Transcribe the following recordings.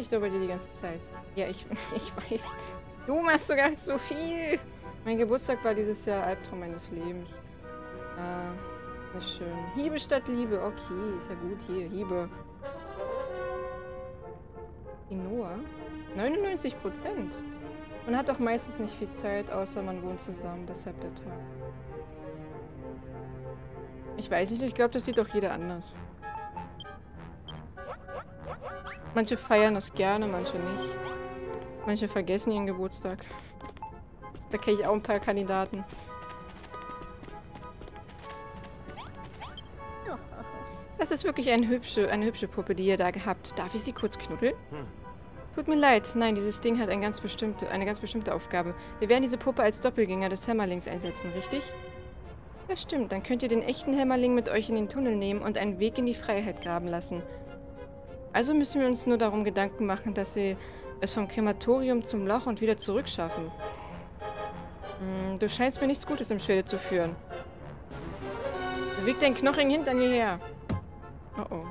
ich doch bei dir die ganze Zeit. Ja, ich weiß. Du machst sogar so viel. Mein Geburtstag war dieses Jahr Albtraum meines Lebens. Nicht schön. Hiebe statt Liebe. Okay, ist ja gut. Hier, Hiebe. Quinoa? 99%. Man hat doch meistens nicht viel Zeit, außer man wohnt zusammen. Deshalb der Tag. Ich weiß nicht, ich glaube, das sieht doch jeder anders. Manche feiern das gerne, manche nicht. Manche vergessen ihren Geburtstag. Da kenne ich auch ein paar Kandidaten. Das ist wirklich eine hübsche Puppe, die ihr da gehabt. Darf ich sie kurz knuddeln? Tut mir leid. Nein, dieses Ding hat eine ganz bestimmte Aufgabe. Wir werden diese Puppe als Doppelgänger des Hämmerlings einsetzen, richtig? Das stimmt. Dann könnt ihr den echten Hämmerling mit euch in den Tunnel nehmen und einen Weg in die Freiheit graben lassen. Also müssen wir uns nur darum Gedanken machen, dass wir es vom Krematorium zum Loch und wieder zurückschaffen. Du scheinst mir nichts Gutes im Schilde zu führen. Beweg deinen Knochen hinter mir her. Oh oh.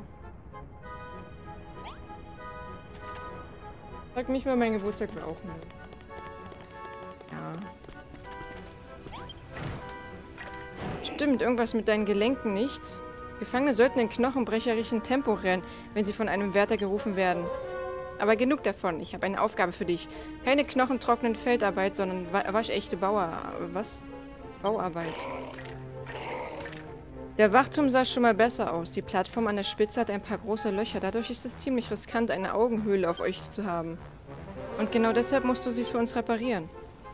Sag mich mal, mein Geburtstag war auch nicht. Ja. Stimmt, irgendwas mit deinen Gelenken nicht. Gefangene sollten in knochenbrecherischen Tempo rennen, wenn sie von einem Wärter gerufen werden. Aber genug davon. Ich habe eine Aufgabe für dich. Keine knochentrockenen Feldarbeit, sondern waschechte Bauarbeit. Der Wachturm sah schon mal besser aus. Die Plattform an der Spitze hat ein paar große Löcher. Dadurch ist es ziemlich riskant, eine Augenhöhle auf euch zu haben. Und genau deshalb musst du sie für uns reparieren.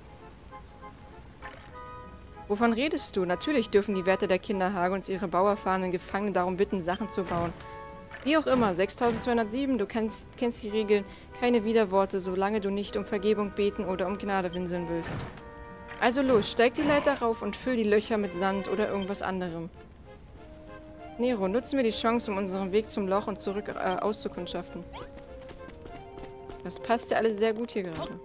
Wovon redest du? Natürlich dürfen die Wärter der Kinderhage ihre bauerfahrenen Gefangenen darum bitten, Sachen zu bauen. Wie auch immer, 6207, du kennst die Regeln, keine Widerworte, solange du nicht um Vergebung beten oder um Gnade winseln willst. Also los, steig die Leiter rauf und füll die Löcher mit Sand oder irgendwas anderem. Nero, nutzen wir die Chance, um unseren Weg zum Loch und zurück auszukundschaften. Das passt ja alles sehr gut hier gerade.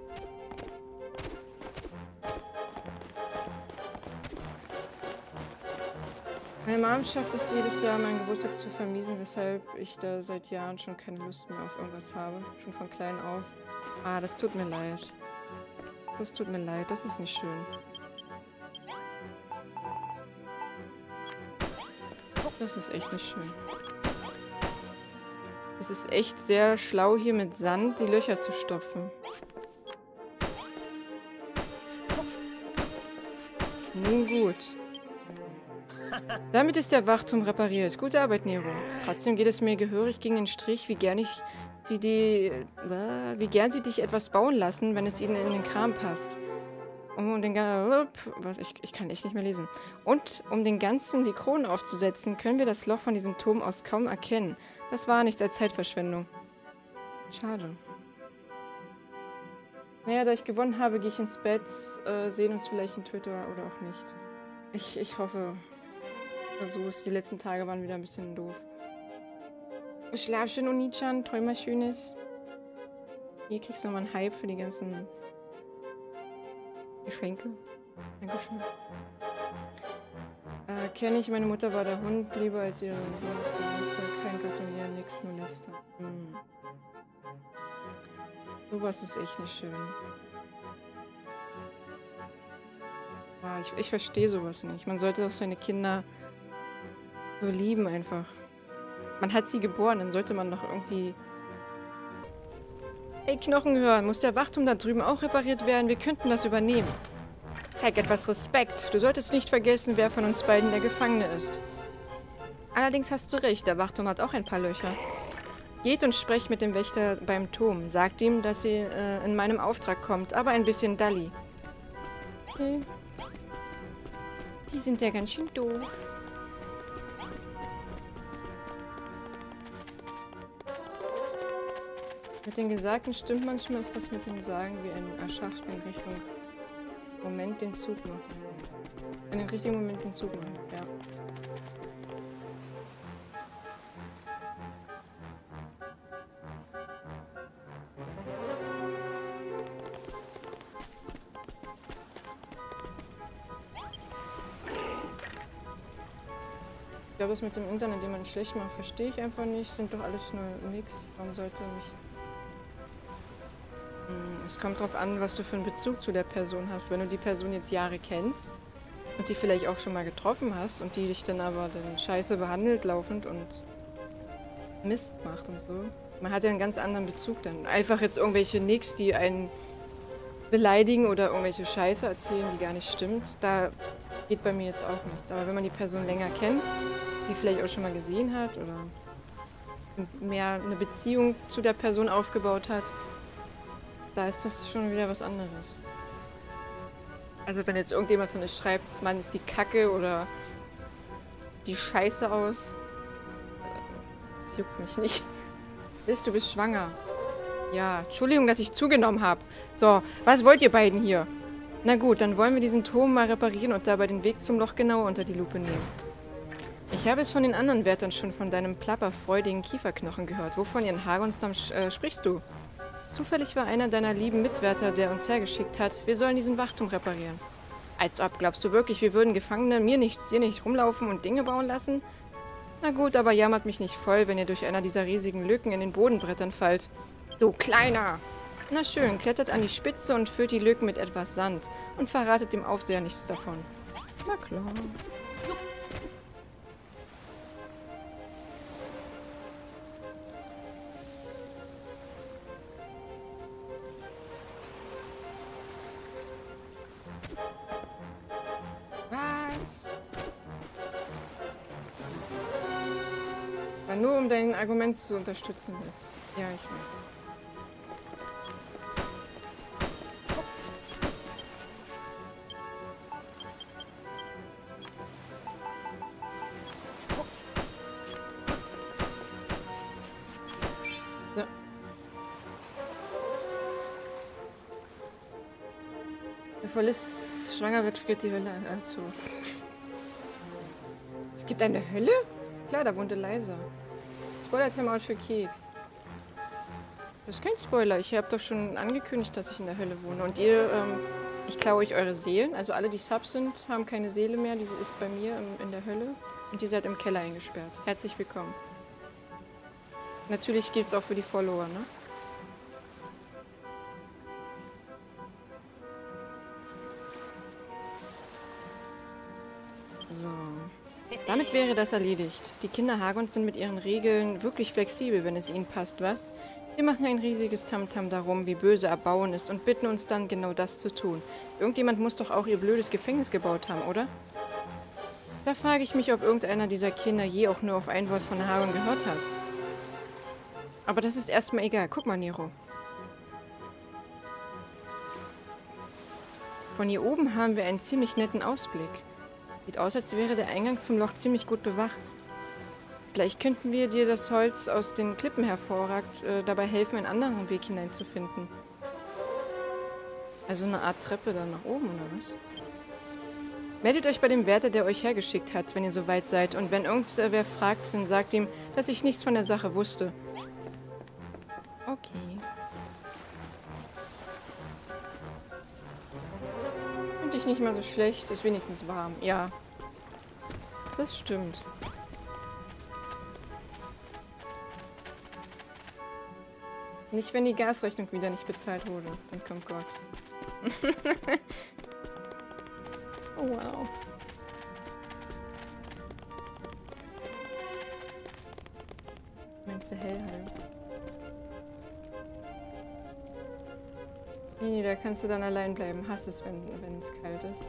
Meine Mom schafft es jedes Jahr, meinen Geburtstag zu vermiesen, weshalb ich da seit Jahren schon keine Lust mehr auf irgendwas habe. Schon von klein auf. Ah, das tut mir leid. Das tut mir leid, das ist nicht schön. Das ist echt nicht schön. Es ist echt sehr schlau, hier mit Sand die Löcher zu stopfen. Nun gut. Damit ist der Wachturm repariert. Gute Arbeit, Nero. Trotzdem geht es mir gehörig gegen den Strich, wie gern sie dich etwas bauen lassen, wenn es ihnen in den Kram passt. Ich kann echt nicht mehr lesen. Und um den Ganzen die Krone aufzusetzen, können wir das Loch von diesem Turm aus kaum erkennen. Das war nichts als Zeitverschwendung. Schade. Naja, da ich gewonnen habe, gehe ich ins Bett, sehen uns vielleicht in Twitter oder auch nicht. Ich hoffe, versuch's. Die letzten Tage waren wieder ein bisschen doof. Schlaf schön, Oni-chan. Träum was Schönes. Hier kriegst du nochmal einen Hype für die ganzen Geschenke. Dankeschön. Kenne ich, meine Mutter war der Hund, lieber als ihre Sohn. Kein Gratulieren, nix, nur lästern. Sowas ist echt nicht schön. Ich verstehe sowas nicht. Man sollte doch seine Kinder so lieben einfach. Man hat sie geboren, dann sollte man doch irgendwie... Ey, Knochen hören, muss der Wachturm da drüben auch repariert werden? Wir könnten das übernehmen. Zeig etwas Respekt. Du solltest nicht vergessen, wer von uns beiden der Gefangene ist. Allerdings hast du recht, der Wachturm hat auch ein paar Löcher. Geht und sprecht mit dem Wächter beim Turm. Sagt ihm, dass sie in meinem Auftrag kommt, aber ein bisschen Dalli. Okay. Die sind ja ganz schön doof. Mit den Gesagten stimmt manchmal, ist das mit dem Sagen wie ein Schachspiel in Richtung Moment den Zug machen. In den richtigen Moment den Zug machen, ja. Ich glaube, das mit dem Internet, den man schlecht macht, verstehe ich einfach nicht. Sind doch alles nur nix. Warum sollte mich Es kommt drauf an, was du für einen Bezug zu der Person hast. Wenn du die Person jetzt Jahre kennst und die vielleicht auch schon mal getroffen hast und die dich dann aber dann scheiße behandelt laufend und Mist macht und so. Man hat ja einen ganz anderen Bezug dann. Einfach jetzt irgendwelche Nicks, die einen beleidigen oder irgendwelche Scheiße erzählen, die gar nicht stimmt. Da geht bei mir jetzt auch nichts. Aber wenn man die Person länger kennt, die vielleicht auch schon mal gesehen hat oder mehr eine Beziehung zu der Person aufgebaut hat, da ist das schon wieder was anderes. Also wenn jetzt irgendjemand von euch schreibt, das Mann ist die Kacke oder die Scheiße aus, das juckt mich nicht. Du bist schwanger. Ja, Entschuldigung, dass ich zugenommen habe. So, was wollt ihr beiden hier? Na gut, dann wollen wir diesen Turm mal reparieren und dabei den Weg zum Loch genauer unter die Lupe nehmen. Ich habe es von den anderen Wärtern schon von deinem plapperfreudigen Kieferknochen gehört. Wovon in Hagonsdam sprichst du? Zufällig war einer deiner lieben Mitwärter, der uns hergeschickt hat. Wir sollen diesen Wachturm reparieren. Als ob, glaubst du wirklich, wir würden Gefangene hier nicht rumlaufen und Dinge bauen lassen? Na gut, aber jammert mich nicht voll, wenn ihr durch einer dieser riesigen Lücken in den Bodenbrettern fallt. Du Kleiner! Na schön, klettert an die Spitze und füllt die Lücken mit etwas Sand und verratet dem Aufseher nichts davon. Na klar. Was? War nur um dein Argument zu unterstützen ist. Ja, ich will. So. Bevor Liz schwanger wird, friert die Hölle zu. Es gibt eine Hölle? Klar, da wohnt Eliza. Spoiler-Timeout für Keks. Das ist kein Spoiler. Ich habe doch schon angekündigt, dass ich in der Hölle wohne. Und ihr, ich klaue euch eure Seelen. Also alle, die Subs sind, haben keine Seele mehr. Diese ist bei mir in der Hölle. Und ihr seid im Keller eingesperrt. Herzlich willkommen. Natürlich gilt es auch für die Follower, ne? So. Damit wäre das erledigt. Die Kinder Hagons sind mit ihren Regeln wirklich flexibel, wenn es ihnen passt, was? Wir machen ein riesiges Tamtam darum, wie böse Erbauen ist und bitten uns dann, genau das zu tun. Irgendjemand muss doch auch ihr blödes Gefängnis gebaut haben, oder? Da frage ich mich, ob irgendeiner dieser Kinder je auch nur auf ein Wort von Hagon gehört hat. Aber das ist erstmal egal. Guck mal, Nero. Von hier oben haben wir einen ziemlich netten Ausblick. Sieht aus, als wäre der Eingang zum Loch ziemlich gut bewacht. Vielleicht könnten wir dir das Holz aus den Klippen hervorragt, dabei helfen, einen anderen Weg hineinzufinden. Also eine Art Treppe dann nach oben, oder was? Meldet euch bei dem Wärter, der euch hergeschickt hat, wenn ihr soweit seid. Und wenn irgendwer fragt, dann sagt ihm, dass ich nichts von der Sache wusste. Okay. Finde ich nicht mal so schlecht. Ist wenigstens warm. Ja. Das stimmt. Nicht, wenn die Gasrechnung wieder nicht bezahlt wurde. Dann kommt Gott. Oh, wow. Meinst du Hellheim? Nee, da kannst du dann allein bleiben. Hass es, wenn es kalt ist.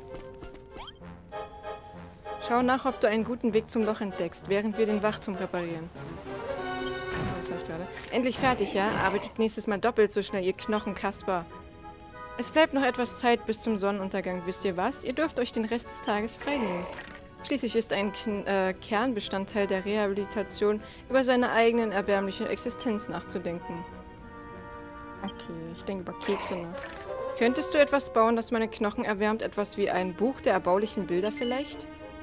Schau nach, ob du einen guten Weg zum Loch entdeckst, während wir den Wachturm reparieren. Das habe ich gerade. Endlich fertig, ja? Arbeitet nächstes Mal doppelt so schnell, ihr Knochenkasper. Es bleibt noch etwas Zeit bis zum Sonnenuntergang. Wisst ihr was? Ihr dürft euch den Rest des Tages freinehmen. Schließlich ist ein Kernbestandteil der Rehabilitation, über seine eigenen erbärmliche Existenz nachzudenken. Okay, ich denke über Kekse nach. Könntest du etwas bauen, das meine Knochen erwärmt? Etwas wie ein Buch der erbaulichen Bilder vielleicht?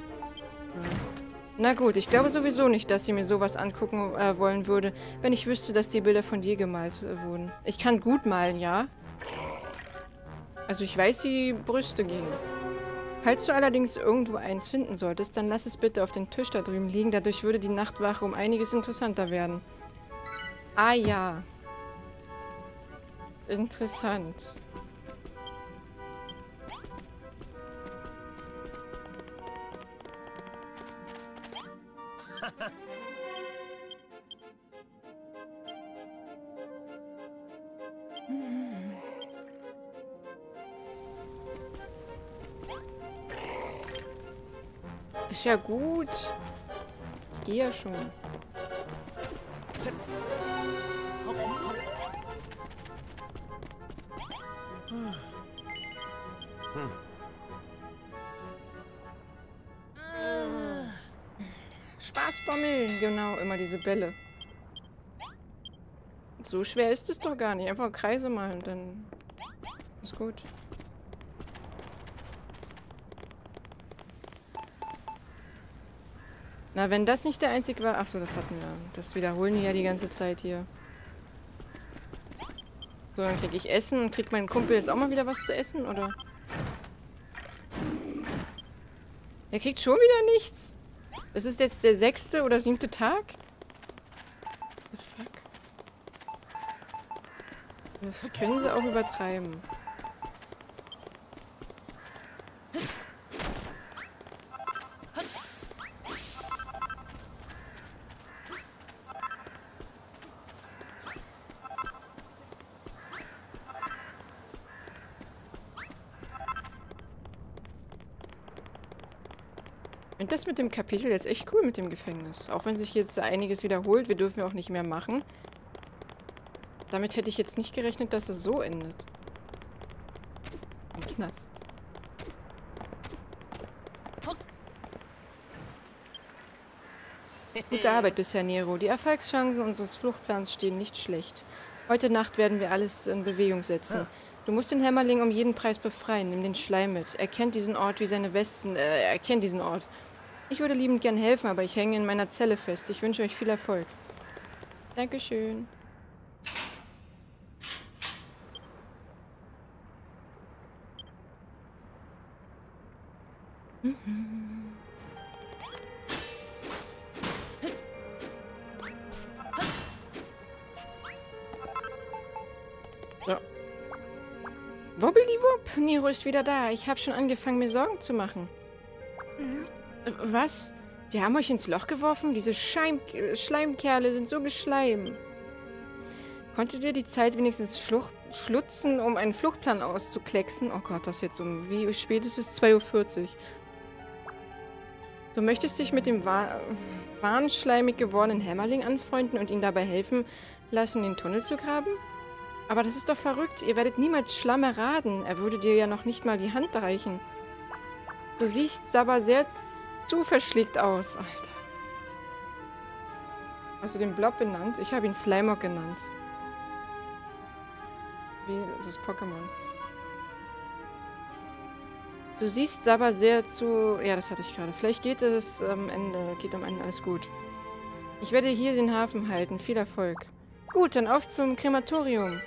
Na gut, ich glaube sowieso nicht, dass sie mir sowas angucken wollen würde, wenn ich wüsste, dass die Bilder von dir gemalt wurden. Ich kann gut malen, ja? Also ich weiß, wie Brüste gehen. Falls du allerdings irgendwo eins finden solltest, dann lass es bitte auf den Tisch da drüben liegen. Dadurch würde die Nachtwache um einiges interessanter werden. Ah ja. Interessant. Ist ja gut. Ich gehe ja schon. Spaßbommeln, genau, immer diese Bälle. So schwer ist es doch gar nicht. Einfach Kreise malen, dann ist gut. Na, wenn das nicht der einzige war... Achso, das hatten wir. Das wiederholen die ja die ganze Zeit hier. So, dann krieg ich Essen und kriegt mein Kumpel jetzt auch mal wieder was zu essen, oder? Er kriegt schon wieder nichts. Das ist jetzt der 6. oder 7. Tag? What the fuck? Das können sie auch übertreiben. Und das mit dem Kapitel jetzt echt cool mit dem Gefängnis. Auch wenn sich jetzt einiges wiederholt, wir dürfen ja auch nicht mehr machen. Damit hätte ich jetzt nicht gerechnet, dass es so endet. Ein Knast. Gute Arbeit bisher, Nero. Die Erfolgschancen unseres Fluchtplans stehen nicht schlecht. Heute Nacht werden wir alles in Bewegung setzen. Du musst den Hämmerling um jeden Preis befreien. Nimm den Schleim mit. Er kennt diesen Ort wie seine Westen. Er kennt diesen Ort. Ich würde liebend gern helfen, aber ich hänge in meiner Zelle fest. Ich wünsche euch viel Erfolg. Dankeschön. Ja. Wobbeliwupp, Nero ist wieder da. Ich habe schon angefangen, mir Sorgen zu machen. Was? Die haben euch ins Loch geworfen? Diese Schleimkerle sind so geschleim. Konntet ihr die Zeit wenigstens schlutzen, um einen Fluchtplan auszuklecksen? Oh Gott, das jetzt um... Wie spät ist es? 2:40 Uhr. Du möchtest dich mit dem wahnschleimig gewordenen Hämmerling anfreunden und ihm dabei helfen lassen, den Tunnel zu graben? Aber das ist doch verrückt. Ihr werdet niemals Schlamm erraten. Er würde dir ja noch nicht mal die Hand reichen. Du siehst aber sehr zu verschlägt aus. Alter. Hast du den Blob benannt? Ich habe ihn Slimeock genannt. Wie das Pokémon. Du siehst aber sehr zu... Ja, das hatte ich gerade. Vielleicht geht es am Ende. Geht am Ende alles gut. Ich werde hier den Hafen halten. Viel Erfolg. Gut, dann auf zum Krematorium.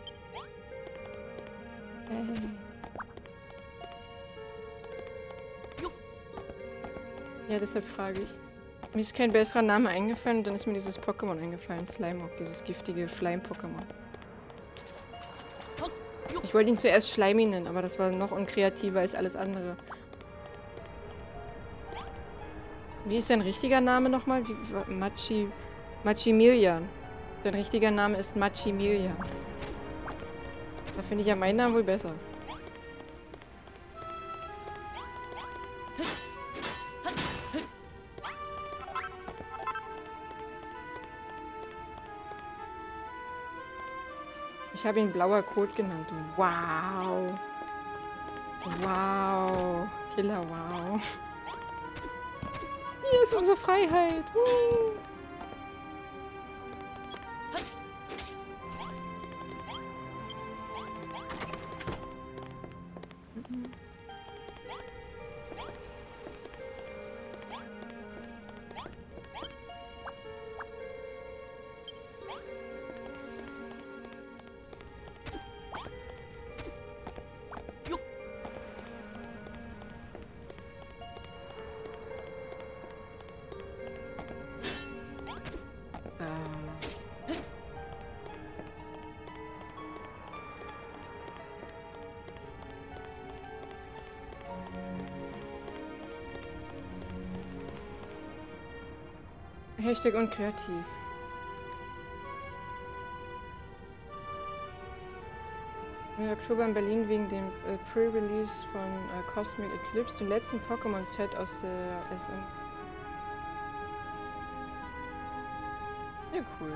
Ja, deshalb frage ich. Mir ist kein besserer Name eingefallen und dann ist mir dieses Pokémon eingefallen. Slimeock, dieses giftige Schleim-Pokémon. Ich wollte ihn zuerst Schleimi nennen, aber das war noch unkreativer als alles andere. Wie ist sein richtiger Name nochmal? Maximilian. Sein richtiger Name ist Maximilian. Da finde ich ja meinen Namen wohl besser. Ich habe ihn blauer Code genannt. Wow. Wow. Killer, wow. Hier ist unsere Freiheit. Hashtag unkreativ. Im Oktober in Berlin wegen dem Pre-Release von Cosmic Eclipse, dem letzten Pokémon-Set aus der SM. Ja, cool.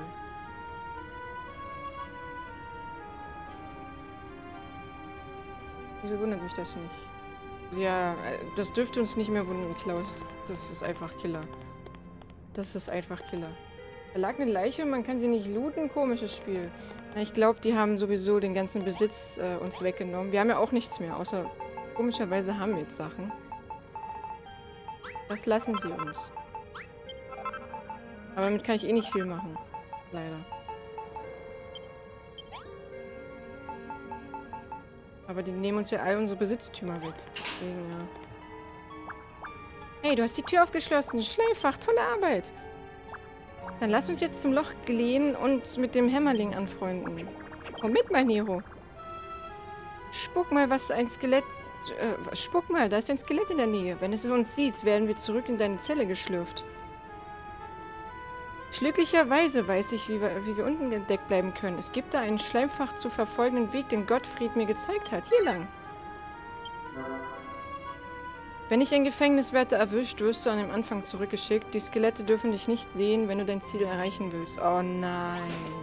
Wieso wundert mich das nicht? Ja, das dürfte uns nicht mehr wundern, Klaus. Das ist einfach Killer. Das ist einfach Killer. Da lag eine Leiche und man kann sie nicht looten. Komisches Spiel. Na, ich glaube, die haben sowieso den ganzen Besitz uns weggenommen. Wir haben ja auch nichts mehr, außer komischerweise haben wir jetzt Sachen. Das lassen sie uns. Aber damit kann ich eh nicht viel machen. Leider. Aber die nehmen uns ja all unsere Besitztümer weg. Deswegen, ja. Hey, du hast die Tür aufgeschlossen. Schleifach, tolle Arbeit. Dann lass uns jetzt zum Loch gehen und mit dem Hämmerling anfreunden. Komm mit, mein Nero. Spuck mal, was ein Skelett... spuck mal, da ist ein Skelett in der Nähe. Wenn es uns sieht, werden wir zurück in deine Zelle geschlürft. Glücklicherweise weiß ich, wie wir unten entdeckt bleiben können. Es gibt da einen schleimfach zu verfolgenden Weg, den Gottfried mir gezeigt hat. Hier lang. Wenn dich ein Gefängniswärter erwischt, wirst du an den Anfang zurückgeschickt. Die Skelette dürfen dich nicht sehen, wenn du dein Ziel erreichen willst. Oh nein.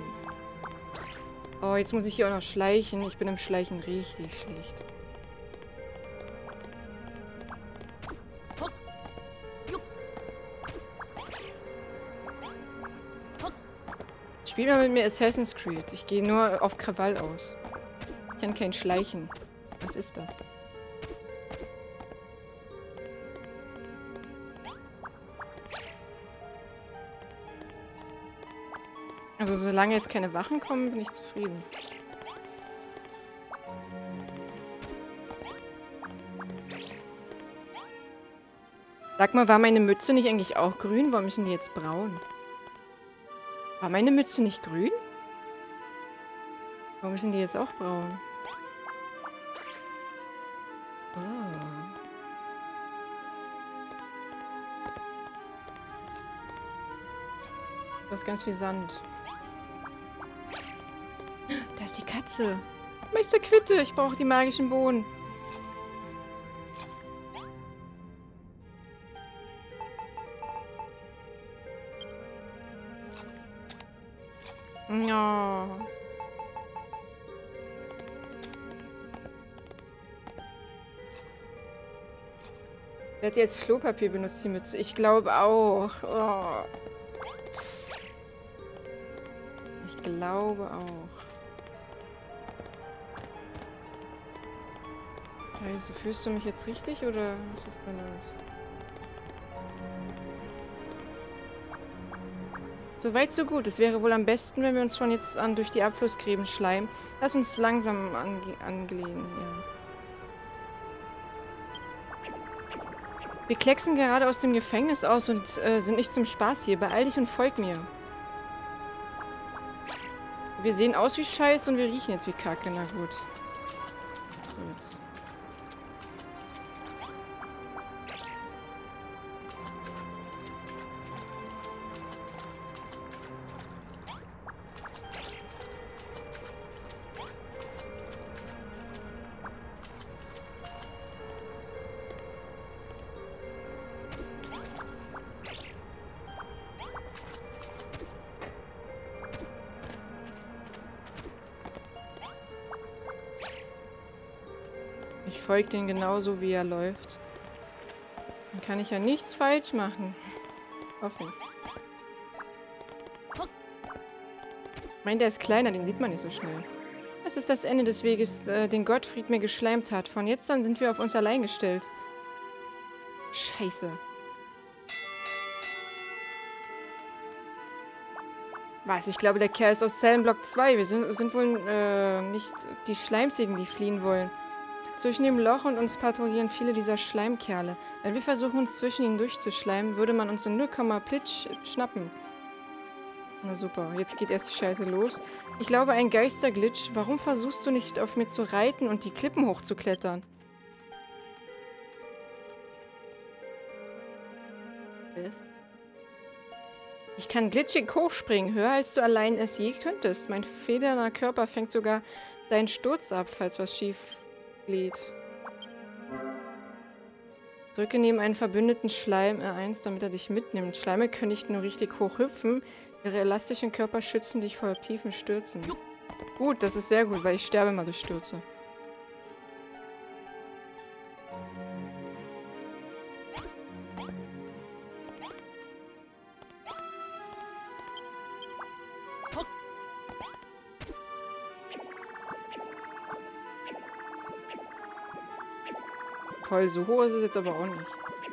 Oh, jetzt muss ich hier auch noch schleichen. Ich bin im Schleichen richtig schlecht. Spiel mal mit mir Assassin's Creed. Ich gehe nur auf Krawall aus. Ich kann kein Schleichen. Was ist das? Also solange jetzt keine Wachen kommen, bin ich zufrieden. Sag mal, war meine Mütze nicht eigentlich auch grün? Warum ist denn die jetzt braun? War meine Mütze nicht grün? Warum ist denn die jetzt auch braun? Oh. Da ist ganz viel Sand. Da ist die Katze. Meister Quitte, ich brauche die magischen Bohnen. Ja. Der hat jetzt Klopapier benutzt, die Mütze. Ich glaube auch. Oh. Ich glaube auch. Scheiße, fühlst du mich jetzt richtig oder was ist da los? So weit, so gut. Es wäre wohl am besten, wenn wir uns von jetzt an durch die Abflussgräben schleimen. Lass uns langsam angelehnen, ja. Wir klecksen gerade aus dem Gefängnis aus und sind nicht zum Spaß hier. Beeil dich und folg mir. Wir sehen aus wie Scheiß und wir riechen jetzt wie Kacke. Na gut. So jetzt. Ich folge den genauso, wie er läuft. Dann kann ich ja nichts falsch machen. Hoffe ich. Ich meine, der ist kleiner, den sieht man nicht so schnell. Das ist das Ende des Weges, den Gottfried mir geschleimt hat. Von jetzt an sind wir auf uns allein gestellt. Scheiße. Was? Ich glaube, der Kerl ist aus Zellenblock 2. Wir sind wohl nicht die Schleimziegen, die fliehen wollen. Zwischen dem Loch und uns patrouillieren viele dieser Schleimkerle. Wenn wir versuchen, uns zwischen ihnen durchzuschleimen, würde man uns in 0, Plitsch schnappen. Na super, jetzt geht erst die Scheiße los. Ich glaube, ein Geisterglitch. Warum versuchst du nicht, auf mir zu reiten und die Klippen hochzuklettern? Was? Ich kann glitschig hochspringen, höher als du allein es je könntest. Mein federner Körper fängt sogar deinen Sturz ab, falls was schief geht. Drücke neben einen verbündeten Schleim R1, damit er dich mitnimmt. Schleime können nicht nur richtig hoch hüpfen, ihre elastischen Körper schützen dich vor tiefen Stürzen. Gut, das ist sehr gut, weil ich sterbe mal durch Stürze. Toll, so hoch ist es jetzt aber auch nicht.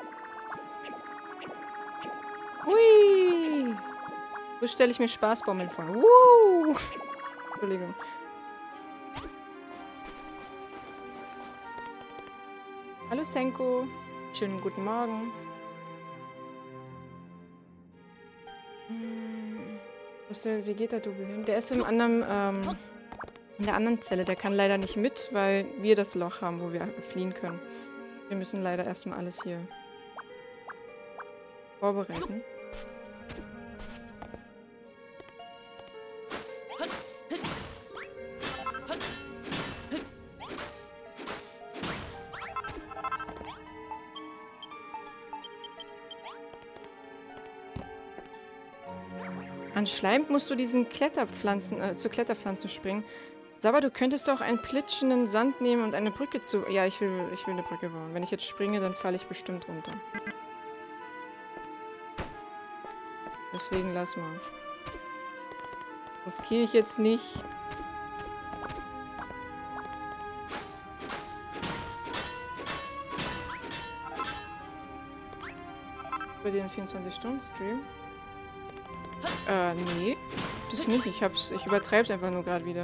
Hui! So stelle ich mir Spaßbommeln vor. Entschuldigung. Hallo Senko. Schönen guten Morgen. Wie geht der Double hin? Der ist im anderen, in der anderen Zelle. Der kann leider nicht mit, weil wir das Loch haben, wo wir fliehen können. Wir müssen leider erstmal alles hier vorbereiten. An Schleim musst du diesen Kletterpflanzen, zu Kletterpflanzen springen. Aber du könntest auch einen plitschenden Sand nehmen und eine Brücke zu... Ja, ich will eine Brücke bauen. Wenn ich jetzt springe, dann falle ich bestimmt runter. Deswegen lass mal. Riskiere ich jetzt nicht. Bei den 24-Stunden-Stream? Nee. Das nicht. Ich übertreibe es einfach nur gerade wieder.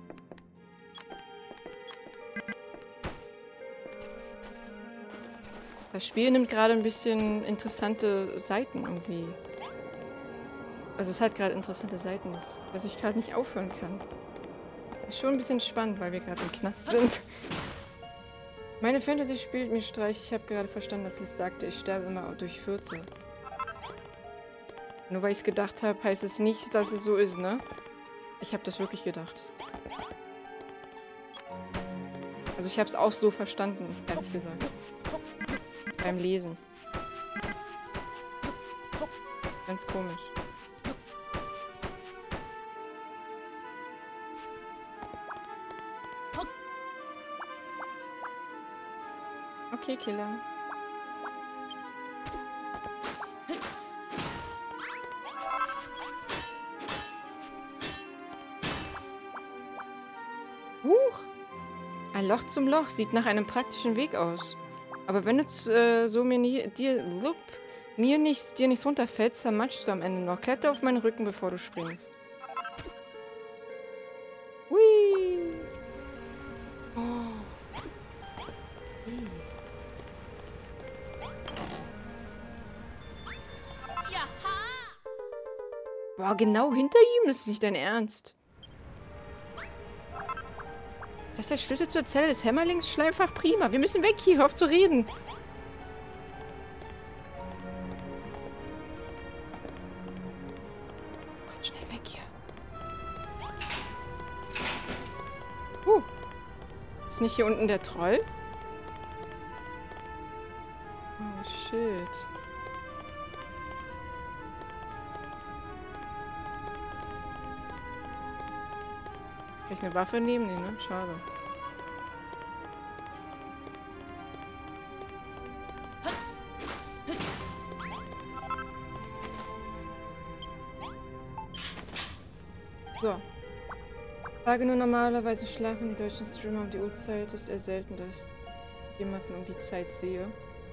Das Spiel nimmt gerade ein bisschen interessante Seiten irgendwie. Also es hat gerade interessante Seiten, dass ich gerade nicht aufhören kann. Das ist schon ein bisschen spannend, weil wir gerade im Knast sind. Meine Fantasy spielt mir Streich. Ich habe gerade verstanden, dass Liz sagte, ich sterbe immer durch Fürze. Nur weil ich es gedacht habe, heißt es nicht, dass es so ist, ne? Ich habe das wirklich gedacht. Also ich habe es auch so verstanden, ehrlich gesagt. Beim Lesen. Ganz komisch. Okay, Killer. Ein Loch zum Loch sieht nach einem praktischen Weg aus. Aber wenn du dir nichts runterfällt, zermatschst du am Ende noch. Kletter auf meinen Rücken, bevor du springst. Hui. Oh. Boah, genau hinter ihm? Das ist nicht dein Ernst. Das ist der Schlüssel zur Zelle des Hämmerlings. Schleimfach prima. Wir müssen weg hier. Hör auf zu reden. Gott, schnell weg hier. Ist nicht hier unten der Troll? Oh, shit. Kann ich eine Waffe nehmen? Nee, ne? Schade. So. Tage nur normalerweise schlafen die deutschen Streamer um die Uhrzeit. Ist eher selten, dass ich jemanden um die Zeit sehe.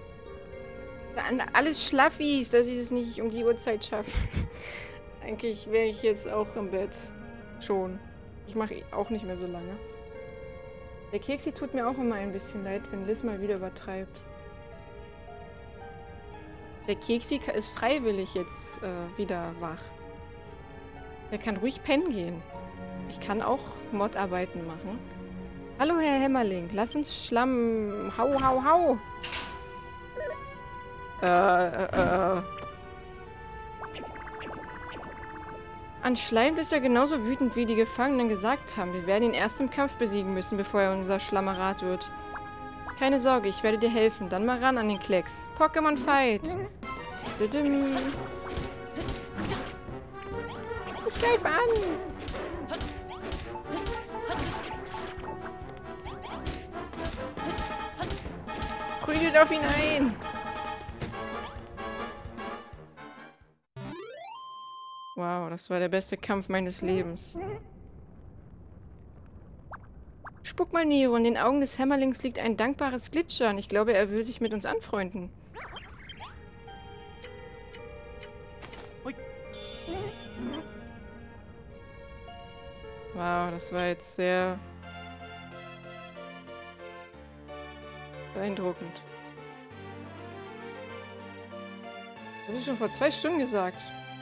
Alles Schlaffis, dass ich es nicht um die Uhrzeit schaffe. Eigentlich wäre ich jetzt auch im Bett. Schon. Ich mache auch nicht mehr so lange. Der Keksi tut mir auch immer ein bisschen leid, wenn Liz mal wieder übertreibt. Der Keksi ist freiwillig jetzt wieder wach. Der kann ruhig pennen gehen. Ich kann auch Modarbeiten machen. Hallo, Herr Hämmerling. Lass uns Schlamm... Hau, hau, hau! Anscheinend ist er genauso wütend, wie die Gefangenen gesagt haben. Wir werden ihn erst im Kampf besiegen müssen, bevor er unser Schlammerat wird. Keine Sorge, ich werde dir helfen. Dann mal ran an den Klecks. Pokémon Fight! Düdüm. Ich greife an! Prügelt auf ihn ein! Wow, das war der beste Kampf meines Lebens. Spuck mal, Nero. In den Augen des Hämmerlings liegt ein dankbares Glitschern. Ich glaube, er will sich mit uns anfreunden. Wow, das war jetzt sehr beeindruckend. Das ist schon vor 2 Stunden gesagt.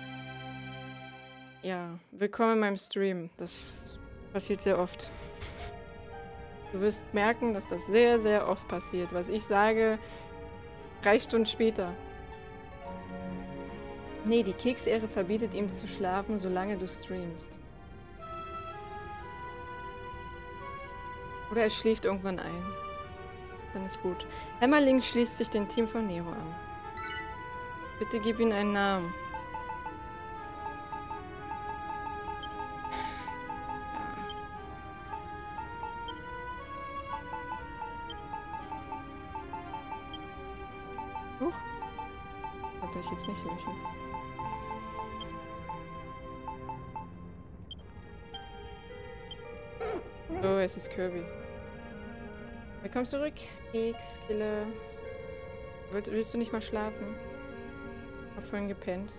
Ja, willkommen in meinem Stream. Das passiert sehr oft. Du wirst merken, dass das sehr, sehr oft passiert. Was ich sage, 3 Stunden später. Nee, die Keksehre verbietet ihm zu schlafen, solange du streamst. Oder er schläft irgendwann ein. Dann ist gut. Hämmerling schließt sich dem Team von Nero an. Bitte gib ihm einen Namen. Huch. Sollte ich jetzt nicht löschen. So, es ist Kirby. Willkommen zurück. Keks, Killer. Willst du nicht mal schlafen? Hab vorhin gepennt.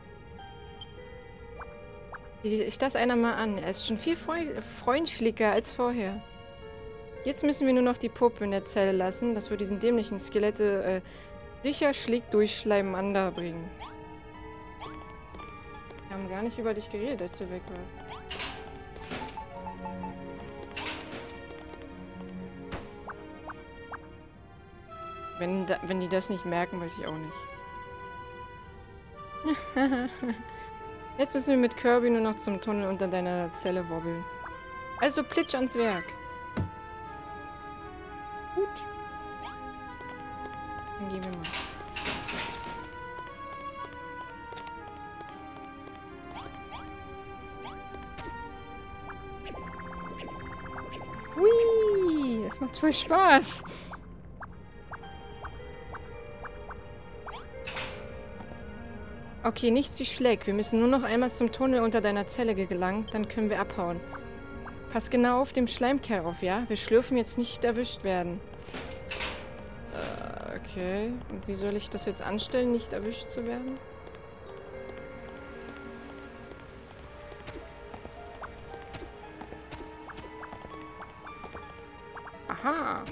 Sieh ich das einer mal an. Er ist schon viel freundlicher als vorher. Jetzt müssen wir nur noch die Puppe in der Zelle lassen, dass wir diesen dämlichen Skelette sicher Schläg durch Schleimander bringen. Wir haben gar nicht über dich geredet, als du weg warst. Wenn die das nicht merken, weiß ich auch nicht. Jetzt müssen wir mit Kirby nur noch zum Tunnel unter deiner Zelle wobbeln. Also plitsch ans Werk. Gut. Dann gehen wir mal. Hui, das macht voll Spaß. Okay, nichts wie Schleck. Wir müssen nur noch einmal zum Tunnel unter deiner Zelle gelangen, dann können wir abhauen. Pass genau auf dem Schleimkerl auf, ja? Wir schlürfen jetzt nicht erwischt werden. Okay. Und wie soll ich das jetzt anstellen, nicht erwischt zu werden? Aha.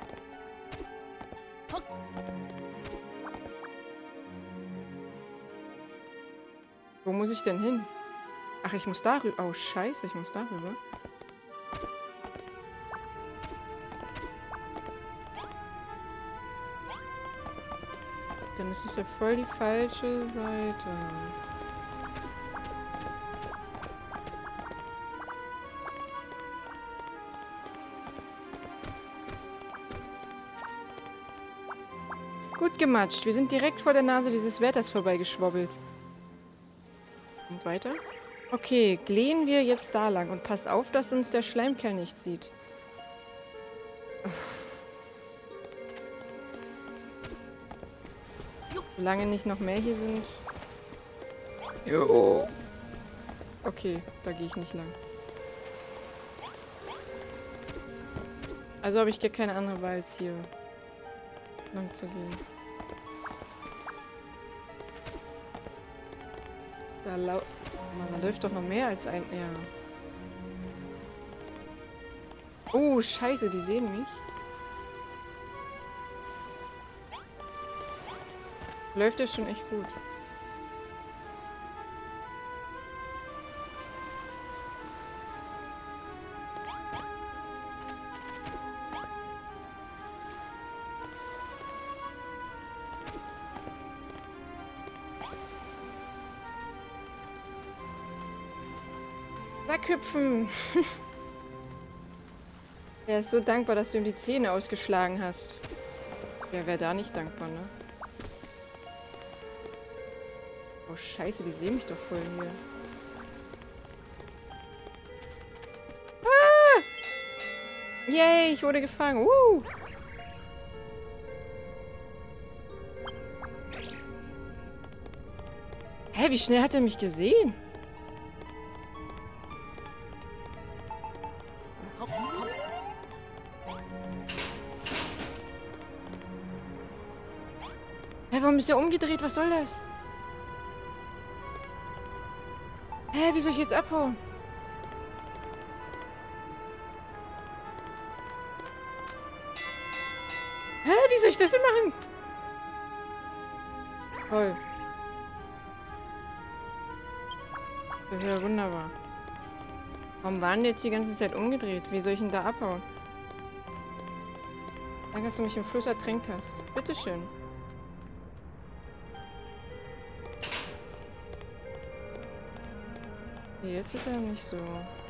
Wo muss ich denn hin? Ach, ich muss darüber. Oh, scheiße, ich muss darüber. Dann ist es ja voll die falsche Seite. Gut gematscht. Wir sind direkt vor der Nase dieses Wärters vorbeigeschwobbelt. Und weiter? Okay, gehen wir jetzt da lang und pass auf, dass uns der Schleimkerl nicht sieht. Solange nicht noch mehr hier sind. Jo. Okay, da gehe ich nicht lang. Also habe ich gar keine andere Wahl, als hier lang zu gehen. Da läuft doch noch mehr als ein... Ja. Oh, scheiße, die sehen mich. Läuft ja schon echt gut. Sackhüpfen. Er ist so dankbar, dass du ihm die Zähne ausgeschlagen hast. Wer wäre da nicht dankbar, ne? Oh, scheiße, die sehen mich doch voll hier. Ah! Yay, ich wurde gefangen. Hä, wie schnell hat er mich gesehen? Hä, warum ist er umgedreht? Was soll das? Hä, wie soll ich jetzt abhauen? Hä, wie soll ich das denn machen? Toll. Das ist ja wunderbar. Warum waren die jetzt die ganze Zeit umgedreht? Wie soll ich denn da abhauen? Danke, dass du mich im Fluss ertränkt hast. Bitteschön. Jetzt ist er nicht so.